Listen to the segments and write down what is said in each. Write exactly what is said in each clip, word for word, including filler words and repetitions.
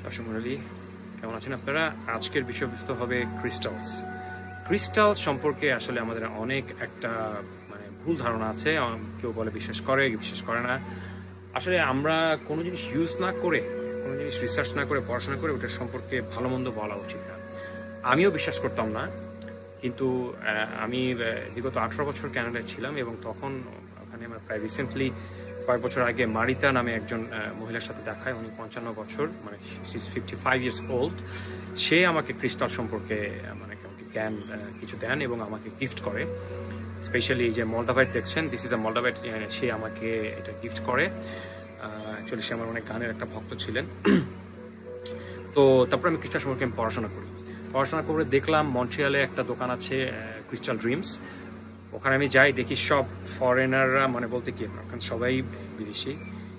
দর্শক মণ্ডলী, কেমন আছেন আপনারা? আজকের বিষয়বস্তু হবে ক্রিস্টালস। ক্রিস্টাল সম্পর্কে আসলে আমাদের অনেক একটা মানে ভুল ধারণা আছে। কেউ বলে বিশ্বাস করে, বিশ্বাস করে না। আসলে আমরা কোনো জিনিস ইউজ না করে, কোনো জিনিস রিসার্চ না করে, পড়াশোনা করে ওটার সম্পর্কে ভালো মন্দ বলা উচিত না। আমিও বিশ্বাস করতাম না, কিন্তু আমি বিগত আঠারো বছর কানাডায় ছিলাম এবং তখন ওখানে আমরা প্রায় রিসেন্টলি কয়েক বছর আগে মারিতা নামে একজন মহিলার সাথে দেখায়। উনি পঞ্চান্ন বছর, মানে she is fifty five years old. সে আমাকে ক্রিস্টাল সম্পর্কে মানে জ্ঞান কিছু দেন এবং আমাকে গিফট করে। স্পেশালি যে মলডাভাইট দেখছেন, দিস ইজ আ মলডাভাইট, সে আমাকে এটা গিফট করে। অ্যাকচুয়ালি সে আমার অনেক গানের একটা ভক্ত ছিলেন। তো তারপর আমি ক্রিস্টাল সম্পর্কে আমি পড়াশোনা করি। পড়াশোনা করে দেখলাম মন্ট্রিয়ালে একটা দোকান আছে, ক্রিস্টাল ড্রিমস। ওখানে আমি যাই, দেখি সব ফরেনাররা, মানে বলতে কি ওখানে সবাই বিদেশি।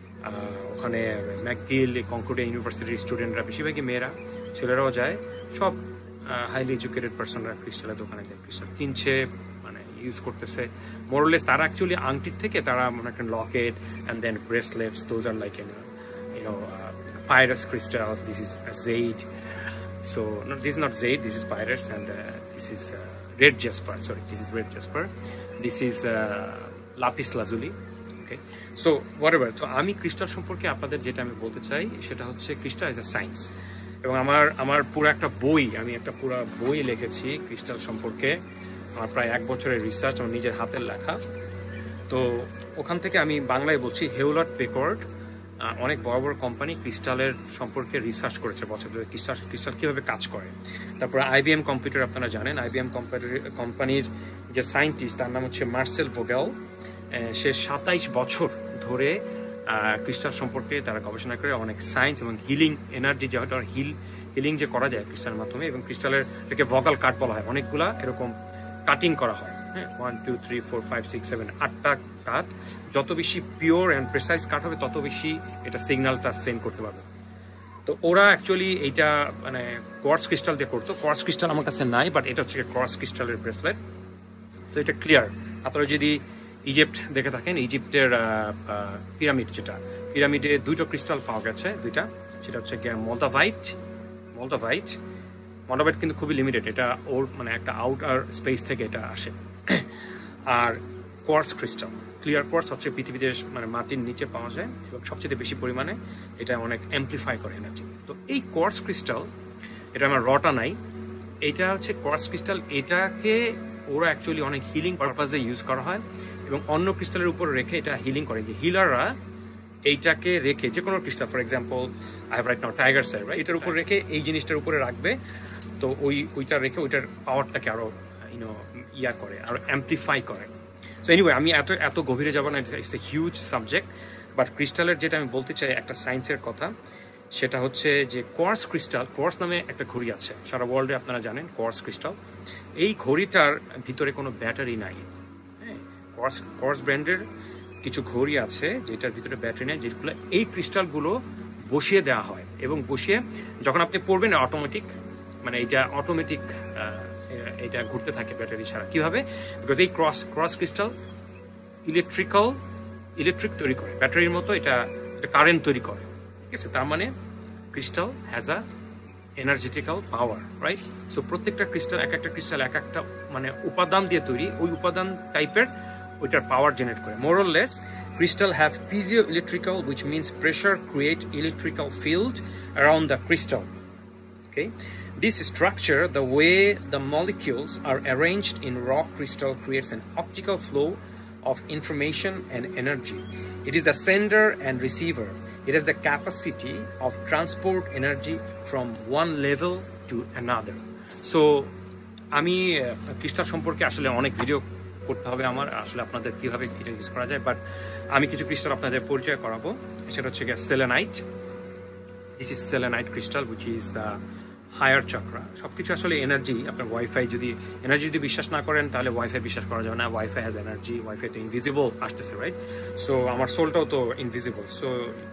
ওখানে ম্যাকগিল, কনকর্ডিয়া ইউনিভার্সিটির স্টুডেন্টরা, বেশিরভাগই মেয়েরা, ছেলেরাও যায়। সব হাইলি এডুকেটেড পার্সনরা ক্রিস্টালের দোকানে যায়, ক্রিস্টাল কিনছে, মানে ইউজ করতেছে। মোরলেস তারা অ্যাকচুয়ালি আংটির থেকে তারা মনে করেন locket and then bracelets, those are like you know pyrite crystals. This is jade, so no, this is not jade, this is pirates, and uh, this is uh, red jasper. Sorry, this is red jasper. This is uh, lapis lazuli. Okay, so whatever. তো আমি crystal সম্পর্কে আপনাদের যেটা আমি বলতে চাই সেটা হচ্ছে ক্রিস্টাল ইজ আ সায়েন্স। এবং আমার আমার পুরো একটা বই, আমি একটা পুরো বই লিখেছি ক্রিস্টাল সম্পর্কে। আমার প্রায় এক বছরের রিসার্চ, আমার নিজের হাতের লেখা। তো ওখান থেকে আমি বাংলায় বলছি, হেউলট পেকার্ড অনেক বড় বড় কোম্পানি ক্রিস্টালের সম্পর্কে রিসার্চ করেছে বছর ধরে, ক্রিস্টাল ক্রিস্টাল কীভাবে কাজ করে। তারপরে আইবিএম কম্পিউটার, আপনারা জানেন আইবিএম কোম্পানির যে সায়েন্টিস্ট, তার নাম হচ্ছে মার্সেল ভোগেল। সে সাতাইশ বছর ধরে ক্রিস্টাল সম্পর্কে তারা গবেষণা করে অনেক সায়েন্স এবং হিলিং এনার্জি, যে হিল হিলিং যে করা যায় ক্রিস্টালের মাধ্যমে। এবং ক্রিস্টালের এটাকে ভোগাল কাট বলা হয়, অনেকগুলা এরকম কাটিং করা হয়। হ্যাঁ, one two three four five six seven আটটা কাট। যত বেশি পিওর অ্যান্ড প্রেসাইজ কাট হবে তত বেশি এটা সিগন্যালটা সেন্ড করতে পারবে। তো ওরা অ্যাকচুয়ালি এইটা মানে কোয়ার্টজ ক্রিস্টাল দিয়ে করতো। কোয়ার্টজ ক্রিস্টাল আমার কাছে নাই, বাট এটা হচ্ছে কোয়ার্টজ ক্রিস্টালের ব্রেসলেট। সো এটা ক্লিয়ার। আপনারা যদি ইজিপ্ট দেখে থাকেন, ইজিপ্টের পিরামিড, যেটা পিরামিডে দুটো ক্রিস্টাল পাওয়া গেছে, দুইটা। সেটা হচ্ছে মলডাভাইট মলডাভাইট মলডাভাইট কিন্তু খুবই লিমিটেড, এটা ওর মানে একটা আউটার স্পেস থেকে এটা আসে। আর কোয়ার্টজ ক্রিস্টাল, ক্লিয়ার কোয়ার্টজ হচ্ছে পৃথিবীতে মানে মাটির নিচে পাওয়া যায় এবং সবচেয়ে বেশি পরিমাণে এটা অনেক অ্যাম্পলিফাই করে এনার্জি। তো এই কোয়ার্টজ ক্রিস্টাল, এটা আমার রটা নাই, এটা হচ্ছে কোয়ার্টজ ক্রিস্টাল। এটাকে ওরা অ্যাকচুয়ালি অনেক হিলিং পারপাসে ইউজ করা হয় এবং অন্য ক্রিস্টালের উপর রেখে এটা হিলিং করে। যে হিলাররা এইটাকে রেখে, যে কোনো crystal, for example I have right now tiger side, right, এটার উপর রেখে এই জিনিসটার উপরে রাখবে। তো ওই ওইটা রেখে ওইটার পাওয়ারটাকে আরো ইউনো ইয়া করে, আরো অ্যাম্পলিফাই করে। সো এনিওয়ে, আমি এত এত গভীরে যাব না, it's a huge subject. But ক্রিস্টালের যেটা আমি বলতে চাই একটা সায়েন্সের কথা, সেটা হচ্ছে যে কোয়ার্টজ ক্রিস্টাল, কোয়ার্টজ নামে একটা ঘড়ি আছে সারা ওয়ার্ল্ডে, আপনারা জানেন কোয়ার্টজ ক্রিস্টাল। এই ঘড়িটার ভিতরে কোনো ব্যাটারি নাই। হ্যাঁ, কোয়ার্টজ কোয়ার্টজ ব্র্যান্ডের কিছু ঘড়ি আছে যেটার ভিতরে ব্যাটারি নেই, যেগুলো এই ক্রিস্টালগুলো বসিয়ে দেওয়া হয় এবং বসিয়ে যখন আপনি পড়বেন অটোমেটিক, মানে এইটা অটোমেটিক এটা ঘুরতে থাকে ব্যাটারি ছাড়া। কিভাবে? বিকজ এই cross cross crystal electrical electric তৈরি করে, ব্যাটারির মতো এটা এটা কারেন্ট তৈরি করে। ঠিক আছে, তার মানে crystal has a energetical power, right? So প্রত্যেকটা ক্রিস্টাল, এক একটা ক্রিস্টাল এক একটা মানে উপাদান দিয়ে তৈরি, ওই উপাদান টাইপের ওইটার পাওয়ার জেনারেট করে। More or less crystal have piezo electrical, which means pressure create electrical field around the crystal. Okay, this structure, the way the molecules are arranged in rock crystal, creates an optical flow of information and energy. It is the sender and receiver. It has the capacity of transport energy from one level to another. So আমি crystal সম্পর্কে আসলে অনেক video করতে হবে আমার, আসলে আপনাদের কিভাবে এটা ইউজ করা যায়। বাট আমি কিছু ক্রিস্টাল আপনাদের পরিচয় করাবো। সেটা হচ্ছে গিয়ে selenite. This is selenite crystal, which is the higher chakra. সবকিছু আসলে এনার্জি। আপনার ওয়াইফাই যদি এনার্জি যদি বিশ্বাস না করেন তাহলে ওয়াইফাই বিশ্বাস করা যাবে না। ওয়াইফাই হ্যাজ এনার্জি, ওয়াইফাই তো ইনভিজিবল আসতেছে, রাইট? সো আমার সোলটাও তো ইনভিজিবল। সো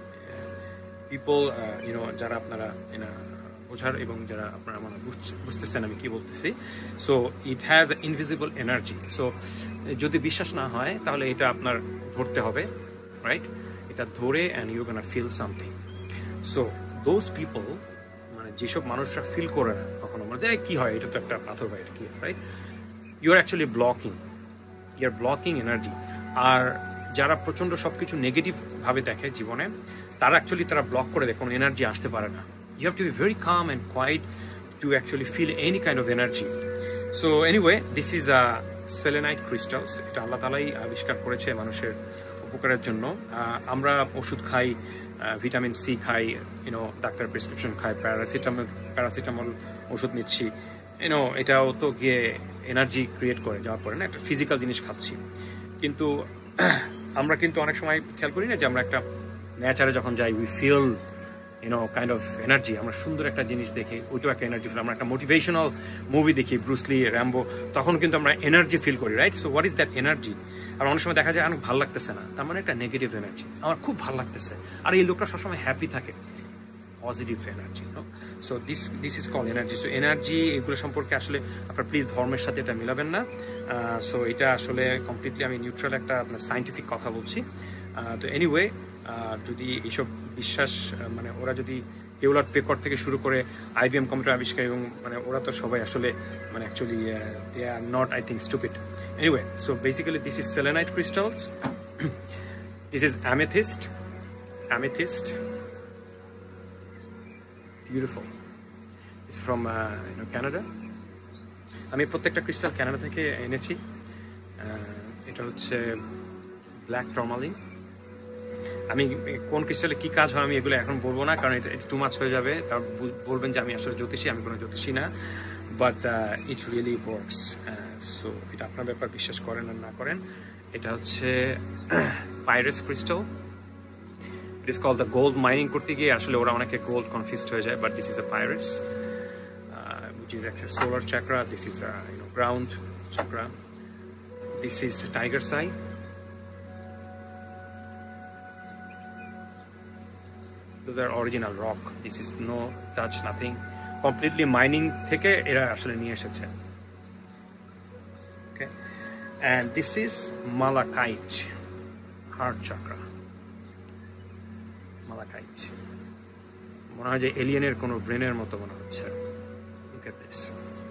পিপল ইউনো, যারা আপনারা বোঝার এবং যারা আপনারা মানে বুঝতেছেন আমি কি বলতেছি। So it has invisible energy. So যদি বিশ্বাস না হয় তাহলে এটা আপনার ধরতে হবে, রাইট? এটা ধরে and you gonna feel something. So those people যেসব মানুষরা ফিল করে না কখনো মনে হয় কি হয়, এটা তো একটা পাথর ভাই, এটা কি আছে, right? You are actually blocking, you are blocking energy. আর যারা প্রচণ্ড সব কিছু নেগেটিভভাবে দেখে জীবনে, তারা অ্যাকচুয়ালি তারা ব্লক করে দেয়, কোনো এনার্জি আসতে পারে না। You have to be very calm and quite to actually feel any kind of energy. So anyway, this is a selenite crystals. এটা আল্লাহ তাআলাই আবিষ্কার করেছে মানুষের উপকারের জন্য। আমরা ওষুধ খাই, ভিটামিন সি খাই, ইউনো ডাক্তার প্রেসক্রিপশন খাই, প্যারাসিটামল প্যারাসিটামল ওষুধ নিচ্ছি, ইউনো এটাও তো গিয়ে এনার্জি ক্রিয়েট করে যাওয়ার পরে না, একটা ফিজিক্যাল জিনিস খাচ্ছি। কিন্তু আমরা কিন্তু অনেক সময় খেয়াল করি না যে আমরা একটা নেচারে যখন যাই, we feel you know kind of energy. আমরা সুন্দর একটা জিনিস দেখি, ওইটাও একটা এনার্জি ফিল। আমরা একটা মোটিভেশনাল মুভি দেখি, ব্রুসলি, র্যাম্বো, তখন কিন্তু আমরা এনার্জি ফিল করি, right? So what is that energy? আর অনেক সময় দেখা যায় অনেক ভালো লাগতেছে না, তার মানে একটা নেগেটিভ এনার্জি। আমার খুব ভালো লাগতেছে, আর এই লোকটা সবসময় হ্যাপি থাকে, positive energy. So this this is call energy. So energy এগুলো সম্পর্কে আসলে আপনার প্লিজ ধর্মের সাথে এটা মিলাবেন না। সো এটা আসলে কমপ্লিটলি আমি নিউট্রাল একটা আপনার সায়েন্টিফিক কথা বলছি। তো এনিওয়ে, যদি এইসব বিশ্বাস মানে ওরা যদি হিউলাট পেকর থেকে শুরু করে আইবিএম কম্পিউটার আবিষ্কার, এবং মানে ওরা তো সবাই আসলে মানে actually they are not, I think, stupid. Anyway, so basically this is selenite crystals, this is amethyst, amethyst, beautiful. It's from uh, you know, Canada. আমি প্রত্যেকটা ক্রিস্টাল কানাডা থেকে এনেছি। এটা হচ্ছে ব্ল্যাক টরমালিন। আমি কোন ক্রিস্টালে কি কাজ হয় আমি এগুলো এখন বলবো না, কারণ এটা টু মাচ হয়ে যাবে। তা বলবেন যে আমি আসলে জ্যোতিষী, আমি কোনো জ্যোতিষী না, but it really works. So এটা আপনার ব্যাপার, বিশ্বাস করেন আর না করেন। এটা হচ্ছে পাইরাস crystal. It is called the gold mining করতে গিয়ে আসলে ওরা অনেকে gold confused হয়ে যায়, but this is a pirates, uh, which is actually solar chakra. This is a you know ground chakra. This is tiger's eye. Those are original rock. This is no touch, nothing. Completely mining থেকে এরা আসলে নিয়ে এসেছে। Okay, and this is malachite, heart chakra. মালাকাইট মনে হয় যে এলিয়েনের কোনো ব্রেনের মতো মনে হচ্ছে। Look at this.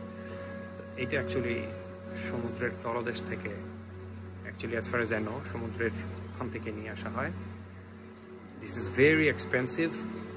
এটা অ্যাকচুয়ালি সমুদ্রের তলদেশ থেকে, actually as far as I know, সমুদ্রের ওখান থেকে নিয়ে আসা হয়। This is very expensive.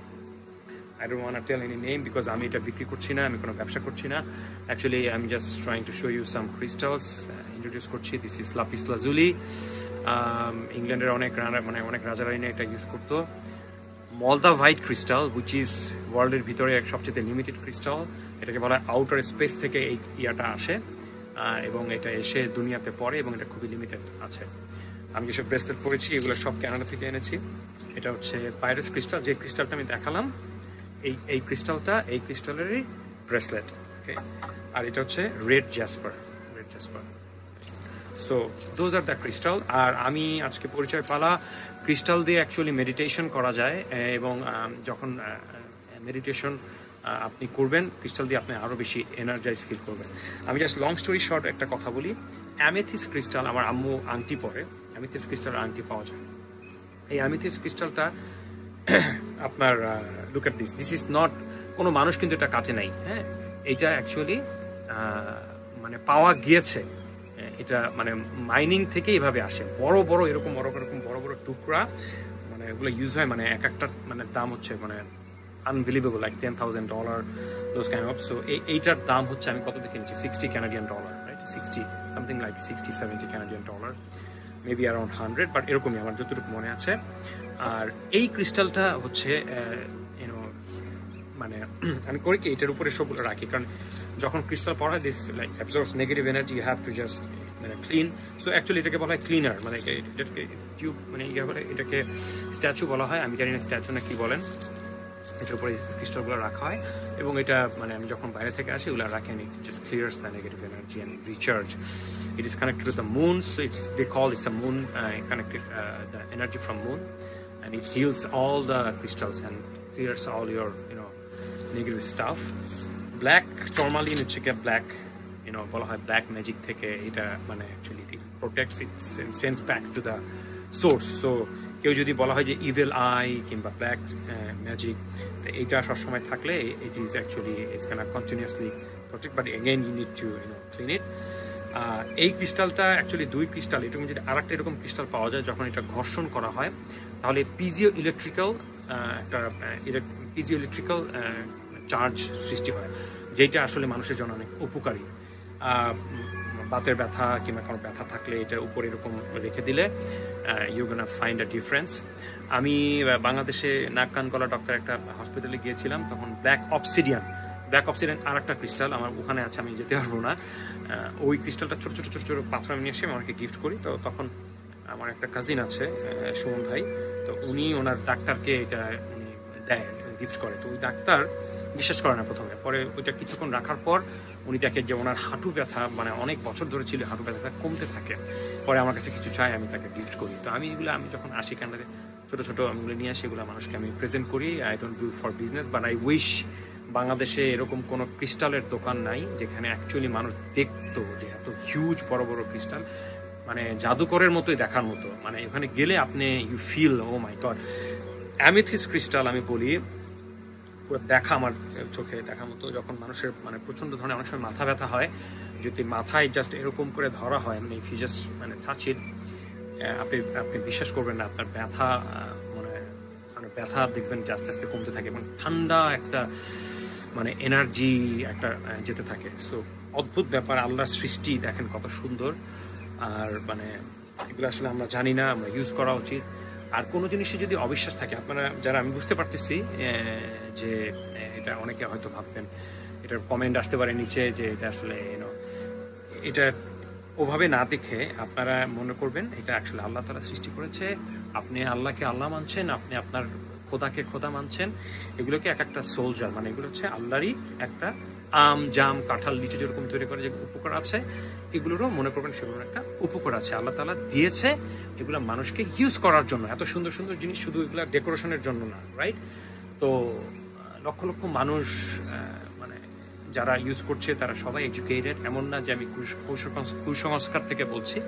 I don't want to tell any name because আমি এটা বিক্রি করছি না, আমি কোনো ব্যবসা করছি না। Actually, I'm just trying to show you some crystals. Introduce করছি। This is lapis lazuli. ইংল্যান্ডের অনেক মানে অনেক রাজারাইনে এটা ইউজ করতো। মলদাভাইট ক্রিস্টাল, which is ওয়ার্ল্ডের ভিতরে এক সবচেয়ে লিমিটেড ক্রিস্টাল। এটাকে বলা হয় আউটার স্পেস থেকে এই ইয়াটা আসে, এবং এটা এসে দুনিয়াতে পড়ে, এবং এটা খুবই লিমিটেড আছে। আমি যেসব ব্রেসলেট পরেছি এগুলো সব কানাডা থেকে এনেছি। এটা হচ্ছে পাইরাস ক্রিস্টাল, যে ক্রিস্টালটা আমি দেখালাম, এই এই ক্রিস্টালটা এই ক্রিস্টালেরই ব্রেসলেট। ওকে, আর এটা হচ্ছে red jasper, red jasper. So those are the crystal. আর আমি আজকে পরিচয় পালা ক্রিস্টাল দিয়ে অ্যাকচুয়ালি মেডিটেশন করা যায়, এবং যখন মেডিটেশন আপনি করবেন ক্রিস্টাল দিয়ে, আপনি আরও বেশি এনার্জাইজ ফিল করবেন। আমি জাস্ট লং স্টোরি শর্ট একটা কথা বলি। অ্যামেথিস ক্রিস্টাল, আমার আম্মু আংটি পরে, অ্যামেথিস ক্রিস্টাল আংটি পাওয়া যায়। এই অ্যামেথিস ক্রিস্টালটা আপনার look at this, this is not, কোনো মানুষ কিন্তু এটা কাটে নাই, হ্যাঁ, এটা অ্যাকচুয়ালি মানে পাওয়া গিয়েছে। এটা মানে মাইনিং থেকে এইভাবে আসে, বড় বড় এরকম বড় এরকম বড় বড় টুকরা, মানে এগুলো ইউজ হয়, মানে এক একটা মানে দাম হচ্ছে মানে unbelievable, like ten thousand dollar those kind of. So এইটার দাম হচ্ছে, আমি কত দেখে নিচ্ছি, sixty Canadian dollar, right? Sixty something like sixty seventy Canadian dollar, maybe around hundred, but এরকমই আমার যতটুকু মনে আছে। আর এই ক্রিস্টালটা হচ্ছে ইউনো মানে আমি করি কি, এটার উপরে সবগুলো রাখি, কারণ যখন ক্রিস্টাল পড়া হয় this like absorbs negative energy, you have to just মানে ক্লিন। সো অ্যাকচুয়ালি এটাকে বলা হয় ক্লিনার, মানে এটাকে টিউব মানে ইয়ে বলে, এটাকে স্ট্যাচু বলা হয়, আমি জানি না স্ট্যাচু না কি বলেন। এটার উপরে ক্রিস্টালগুলো রাখা হয়, এবং এটা মানে আমি যখন বাইরে থেকে আসি ওগুলো রাখি, and it just clears the negative energy and recharge. It is connected to the moon, so it's they call it's a moon uh, connected uh, the energy from moon, and it heals all the crystals and clears all your you know negative stuff. Black tourmaline হচ্ছে কি black you know বলা হয় black magic থেকে, এটা মানে actually it protects it, sends back to the source. So কেউ যদি বলা হয় যে ইভিল আই কিংবা ব্ল্যাক ম্যাজিক, তো এইটা সবসময় থাকলে it is actually it's can continuously protect, but again you need to you know clean it. এই ক্রিস্টালটা অ্যাকচুয়ালি দুই ক্রিস্টাল, এরকম যদি আর একটা এরকম ক্রিস্টাল পাওয়া যায় যখন এটা ঘর্ষণ করা হয় তাহলে পিজিও ইলেকট্রিক্যাল একটা পিজিও ইলেকট্রিক্যাল চার্জ সৃষ্টি হয়, যেটা আসলে মানুষের জন্য অনেক উপকারী। বাতের ব্যথা কিংবা কোনো ব্যথা থাকলে এটা উপরে এরকম রেখে দিলে you gonna find a difference. আমি বাংলাদেশে নাক কান গলা ডক্টর একটা হসপিটালে গিয়েছিলাম, তখন ব্ল্যাক অবসিডিয়ান ব্ল্যাক অবসিডিয়ান আর একটা ক্রিস্টাল আমার ওখানে আছে, আমি যেতে পারবো না। ওই ক্রিস্টালটা ছোটো ছোটো ছোটো ছোটো পাথর আমি নিয়ে এসে আমাকে গিফট করি। তো তখন আমার একটা কাজিন আছে সুমন ভাই, তো উনি ওনার ডাক্তারকে এটা উনি দেয়, গিফট করে। তো ওই ডাক্তার বিশ্বাস করে না প্রথমে, পরে ওইটা কিছুক্ষণ রাখার পর উনি দেখে যে ওনার হাঁটু ব্যথা মানে অনেক বছর ধরে ছিল, হাঁটু ব্যথাটা কমতে থাকে। পরে আমার কাছে কিছু চাই, আমি তাকে গিফট করি। তো আমি এগুলো আমি যখন আসি কানাডাতে ছোটো ছোটো আমিগুলো নিয়ে আসি, এগুলো মানুষকে আমি প্রেজেন্ট করি। I don't do for business, but I wish বাংলাদেশে এরকম কোনো ক্রিস্টালের দোকান নাই যেখানে অ্যাকচুয়ালি মানুষ দেখতো যে এত হিউজ বড় বড় ক্রিস্টাল, মানে জাদুকরের মতোই দেখার মতো। মানে ওখানে গেলে আপনি you feel oh my god. Amethyst crystal আমি বলি পুরো দেখা আমার চোখে দেখার মতো। যখন মানুষের মানে প্রচণ্ড ধরনের অনেক সময় মাথা ব্যথা হয়, যদি মাথায় জাস্ট এরকম করে ধরা হয়, মানে ইফ ইউ জাস্ট মানে টাচ ইট, আপনি আপনি বিশ্বাস করবেন না আপনার ব্যথা মানে মানে ব্যথা দেখবেন যে আস্তে আস্তে কমতে থাকে, মানে ঠান্ডা একটা মানে এনার্জি একটা যেতে থাকে। সো অদ্ভুত ব্যাপার, আল্লাহর সৃষ্টি দেখেন কত সুন্দর। আর মানে এগুলো আসলে আমরা জানি না, আমরা ইউজ করা উচিত। আর কোনো জিনিসে যদি অবিশ্বাস থাকে, আপনারা যারা, আমি বুঝতে পারতেছি যে এটা অনেকে হয়তো ভাববেন, এটার কমেন্ট আসতে পারে নিচে যে এটা আসলে ইউনো এটা ওভাবে না দেখে আপনারা মনে করবেন এটা আসলে আল্লাহ তাআলা সৃষ্টি করেছে। আপনি আল্লাহকে আল্লাহ মানছেন, আপনি আপনার খোদাকে খোদা মানছেন। এগুলোকে এক একটা সোলজার, মানে এগুলো হচ্ছে আল্লাহরই একটা আম জাম কাঁঠাল লিচু যেরকম তৈরি করে যে উপকার আছে, এগুলোরও মনে করবেন সেগুলোর একটা উপকার আছে। আল্লাহ তাআলা দিয়েছে এগুলো মানুষকে ইউজ করার জন্য। এত সুন্দর সুন্দর জিনিস শুধু এগুলো ডেকোরেশনের জন্য না, রাইট? তো লক্ষ লক্ষ মানুষ মানে যারা ইউজ করছে তারা সবাই এডুকেটেড, এমন না যে আমি কুসংস্কার থেকে বলছি।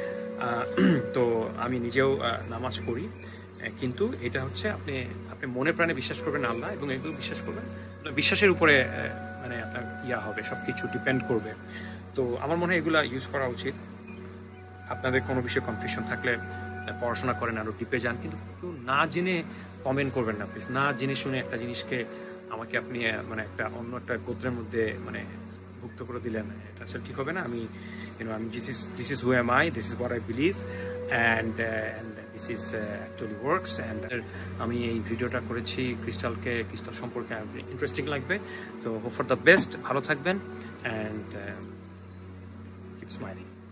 তো আমি নিজেও নামাজ পড়ি, কিন্তু এটা হচ্ছে আপনি আপনি মনে প্রাণে বিশ্বাস করবেন আল্লাহ, এবং এগুলো বিশ্বাস করবেন, বিশ্বাসের উপরে মানে আপনার ইয়া হবে, সব কিছু ডিপেন্ড করবে। তো আমার মনে হয় এগুলা ইউজ করা উচিত। আপনাদের কোনো বিষয়ে কনফিউশন থাকলে পড়াশোনা করেন, আরও ডিপে যান, কিন্তু কেউ না জেনে কমেন্ট করবেন না প্লিজ। না জেনে শুনে একটা জিনিসকে আমাকে আপনি মানে একটা অন্য একটা গোত্রের মধ্যে মানে ভুক্ত করে দিলেন, এটা আসলে ঠিক হবে না। আমি ইউনো আমি this is this is who am I, this is what I believe, and and this is actually works. And আমি এই ভিডিওটা করেছি ক্রিস্টালকে, ক্রিস্টাল সম্পর্কে ইন্টারেস্টিং লাগবে। তো হোপ ফর দ্য বেস্ট, ভালো থাকবেন, অ্যান্ড কিপ স্মাইলিং।